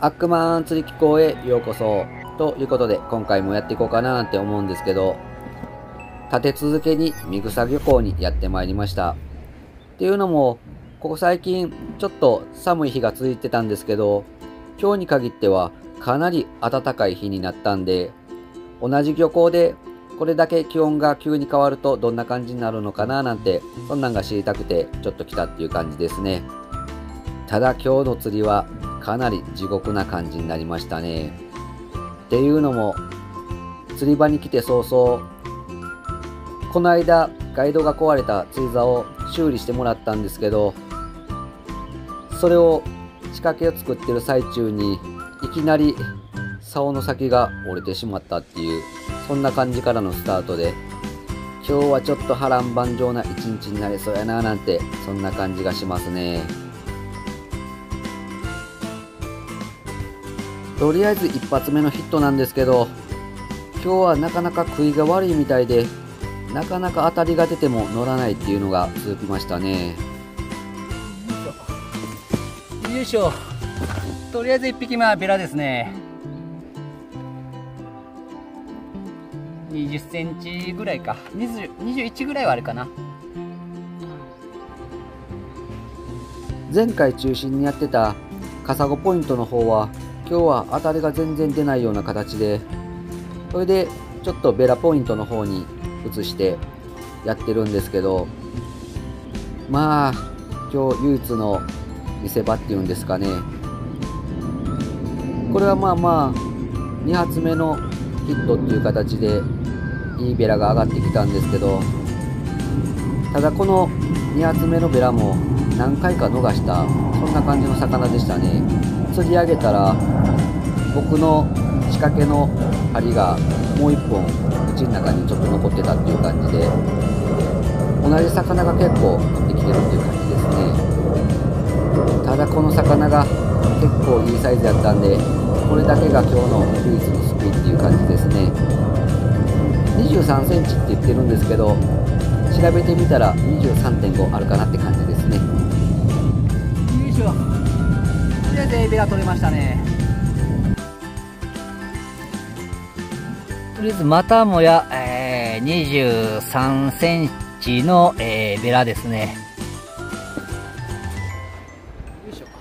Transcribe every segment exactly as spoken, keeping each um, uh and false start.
アックマン釣り機構へようこそということで、今回もやっていこうかななんて思うんですけど、立て続けに三草漁港にやってまいりました。っていうのも、ここ最近ちょっと寒い日が続いてたんですけど、今日に限ってはかなり暖かい日になったんで、同じ漁港でこれだけ気温が急に変わるとどんな感じになるのかななんて、そんなんが知りたくてちょっと来たっていう感じですね。ただ今日の釣りはかなり地獄な感じになりましたね。っていうのも、釣り場に来て早々、この間ガイドが壊れた釣り竿を修理してもらったんですけど、それを仕掛けを作ってる最中にいきなり竿の先が折れてしまったっていう、そんな感じからのスタートで、今日はちょっと波乱万丈な一日になりそうやななんて、そんな感じがしますね。とりあえず一発目のヒットなんですけど、今日はなかなか食いが悪いみたいで、なかなか当たりが出ても乗らないっていうのが続きましたね。 よいしょ。とりあえずいっぴきめはベラですね。にじゅっセンチぐらいか。にじゅう、にじゅういちぐらいはあるかな。 前回中心にやってたカサゴポイントの方は、今日は当たりが全然出ないような形で、それでちょっとベラポイントの方に移してやってるんですけど、まあ今日唯一の見せ場っていうんですかね。これはまあまあに発目のヒットっていう形でいいベラが上がってきたんですけど、ただこのに発目のベラも何回か逃した、そんな感じの魚でしたね。釣り上げたら僕の仕掛けの針がもういっぽん口の中にちょっと残ってたっていう感じで、同じ魚が結構取ってきてるっていう感じですね。ただこの魚が結構いいサイズやったんで、これだけが今日の唯一のスピンっていう感じですね。にじゅうさんセンチって言ってるんですけど、調べてみたら にじゅうさんてんご あるかなって感じですね。 よいしょ。とりあえずエビが取れましたね。とりあえずまたもや、えー、にじゅうさんセンチの、えー、ベラですね。よいしょ。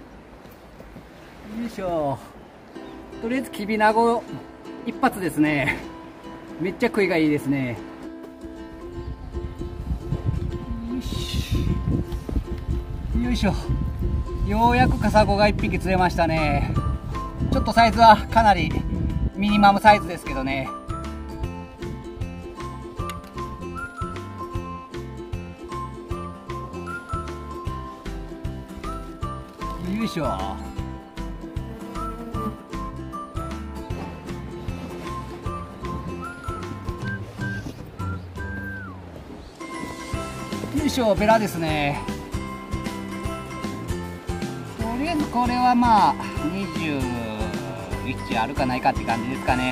よいしょ。とりあえずきびなご一発ですね。めっちゃ食いがいいですね。よいしょ。よいしょ。ようやくカサゴがいっぴき釣れましたね。ちょっとサイズはかなりミニマムサイズですけどね。よいしょ。よいしょ、ベラですね。とりあえずこれはまあにじゅういちあるかないかって感じですかね。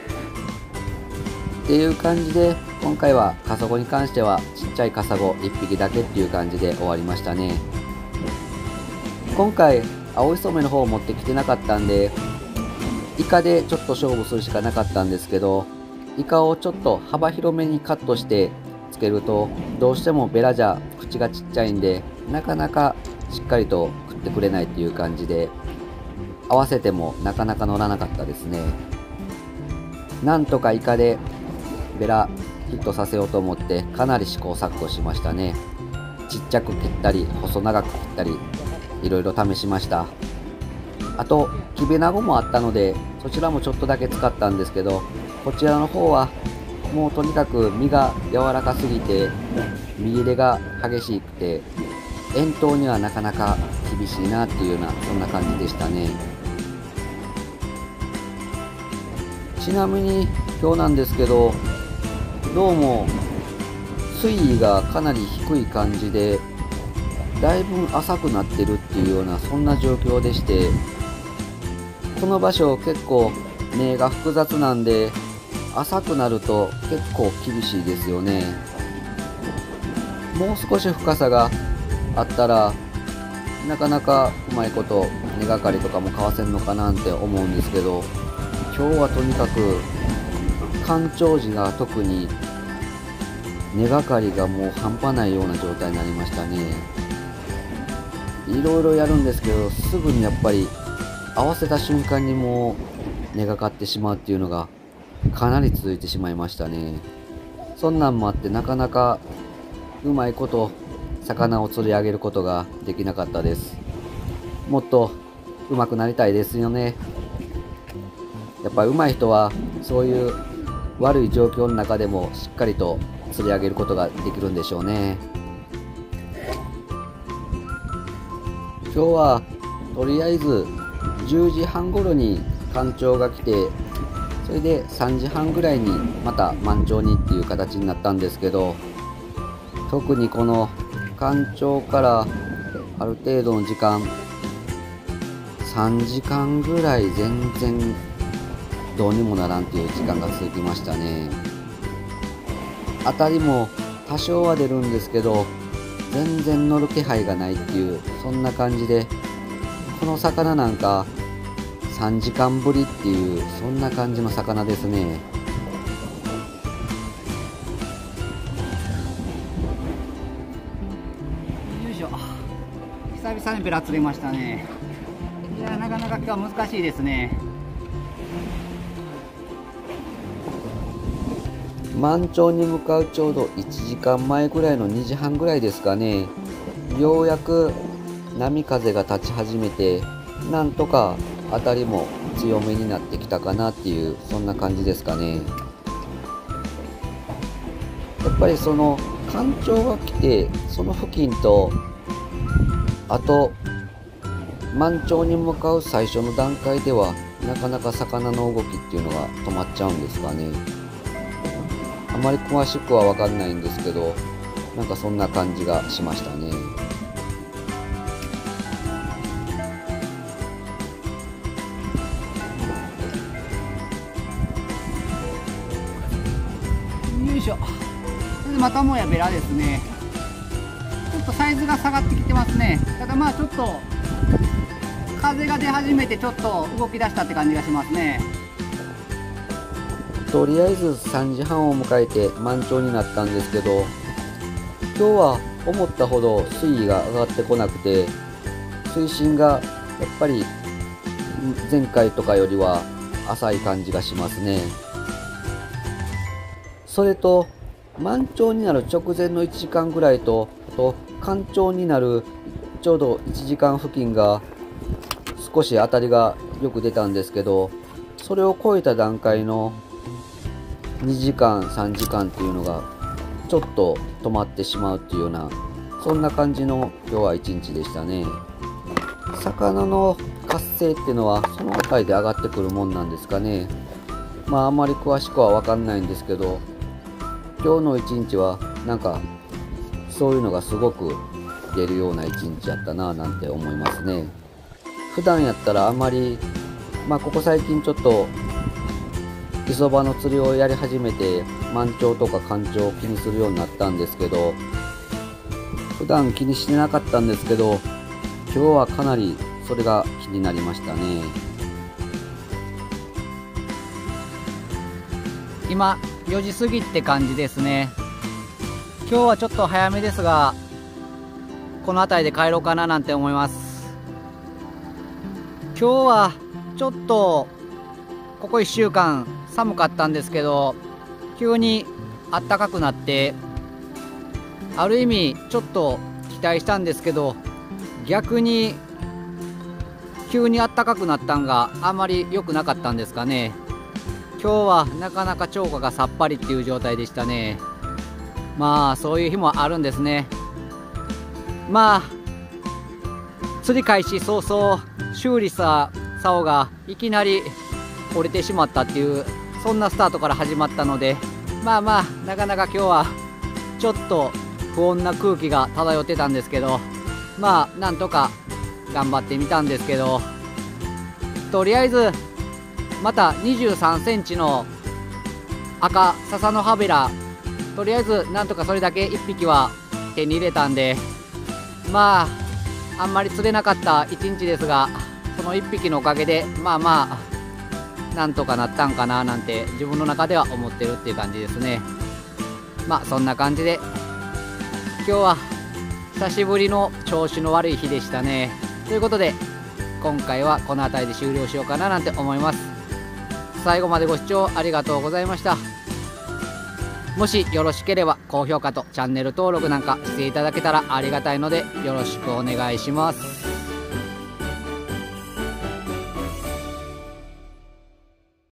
っていう感じで、今回はカサゴに関してはちっちゃいカサゴいっぴきだけっていう感じで終わりましたね。今回青い染めの方を持ってきてなかったんで、イカでちょっと勝負するしかなかったんですけど、イカをちょっと幅広めにカットしてつけると、どうしてもベラじゃ口がちっちゃいんで、なかなかしっかりと食ってくれないっていう感じで、合わせてもなかなか乗らなかったですね。なんとかイカでベラヒットさせようと思ってかなり試行錯誤しましたね。ちっちゃく切ったり細長く切ったりいろいろ試しました。あとキビナゴもあったので、そちらもちょっとだけ使ったんですけど、こちらの方はもうとにかく身が柔らかすぎて身入れが激しくて、遠投にはなかなか厳しいなっていうような、そんな感じでしたね。ちなみに今日なんですけど、どうも水位がかなり低い感じで、だいぶ浅くなってるっていうような、そんな状況でして、この場所結構根が複雑なんで、浅くなると結構厳しいですよね。もう少し深さがあったらなかなかうまいこと根がかりとかも買わせんのかなって思うんですけど、今日はとにかく干潮時が特に根がかりがもう半端ないような状態になりましたね。いろいろやるんですけど、すぐにやっぱり合わせた瞬間にもう根がかってしまうっていうのがかなり続いてしまいましたね。そんなんもあってなかなかうまいこと魚を釣り上げることができなかったです。もっと上手くなりたいですよね。やっぱ上手い人はそういう悪い状況の中でもしっかりと釣り上げることができるんでしょうね。今日はとりあえずじゅうじはん頃に干潮が来て、それでさんじはんぐらいにまた満潮にっていう形になったんですけど、特にこの干潮からある程度の時間さんじかんぐらい全然どうにもならんっていう時間が続きましたね。当たりも多少は出るんですけど全然乗る気配がないっていう、そんな感じで、この魚なんかさんじかんぶりっていう、そんな感じの魚ですね。 よいしょ、久々にベラ釣れましたね。いや、なかなか今日は難しいですね。 満潮に向かうちょうどいちじかんまえぐらいのにじはんぐらいですかね、ようやく波風が立ち始めて、なんとか当たりも強めになってきたかなっていう、そんな感じですかね。やっぱりその干潮が来て、その付近とあと満潮に向かう最初の段階ではなかなか魚の動きっていうのが止まっちゃうんですかね。あまり詳しくは分かんないんですけど、なんかそんな感じがしましたね。 よいしょ、またもやベラですね。ちょっとサイズが下がってきてますね。ただまあちょっと風が出始めてちょっと動き出したって感じがしますね。 とりあえずさんじはんを迎えて満潮になったんですけど、今日は思ったほど水位が上がってこなくて、水深がやっぱり前回とかよりは浅い感じがしますね。それと満潮になる直前のいちじかんぐらいと、あと干潮になるちょうどいちじかん付近が少し当たりがよく出たんですけど、それを超えた段階のにじかんさんじかんっていうのがちょっと止まってしまうっていうような、そんな感じの今日は一日でしたね。魚の活性っていうのはその辺りで上がってくるもんなんですかね。まああんまり詳しくは分かんないんですけど、今日の一日はなんかそういうのがすごく出るような一日やったななんて思いますね。普段やったらあんまり、まあここ最近ちょっと磯場の釣りをやり始めて満潮とか干潮を気にするようになったんですけど、普段気にしてなかったんですけど、今日はかなりそれが気になりましたね。 今よじ過ぎって感じですね。今日はちょっと早めですが、この辺りで帰ろうかななんて思います。今日はちょっとここいっしゅうかん寒かったんですけど、急に暖かくなって、ある意味ちょっと期待したんですけど、逆に急に暖かくなったんがあんまり良くなかったんですかね。今日はなかなか釣果がさっぱりっていう状態でしたね。まあそういう日もあるんですね。まあ釣り開始早々修理した竿がいきなり折れてしまったっていう、そんなスタートから始まったので、まあまあなかなか今日はちょっと不穏な空気が漂ってたんですけど、まあなんとか頑張ってみたんですけど、とりあえずまたにじゅうさんセンチの赤笹のハベラ、とりあえずなんとかそれだけいっぴきは手に入れたんで、まああんまり釣れなかった一日ですが、 そのいっぴきのおかげでまあまあなんとかなったんかななんて自分の中では思ってるっていう感じですね。まあそんな感じで今日は久しぶりの調子の悪い日でしたね。ということで今回はこの辺りで終了しようかななんて思います。最後までご視聴ありがとうございました。もしよろしければ高評価とチャンネル登録なんかしていただけたらありがたいのでよろしくお願いします。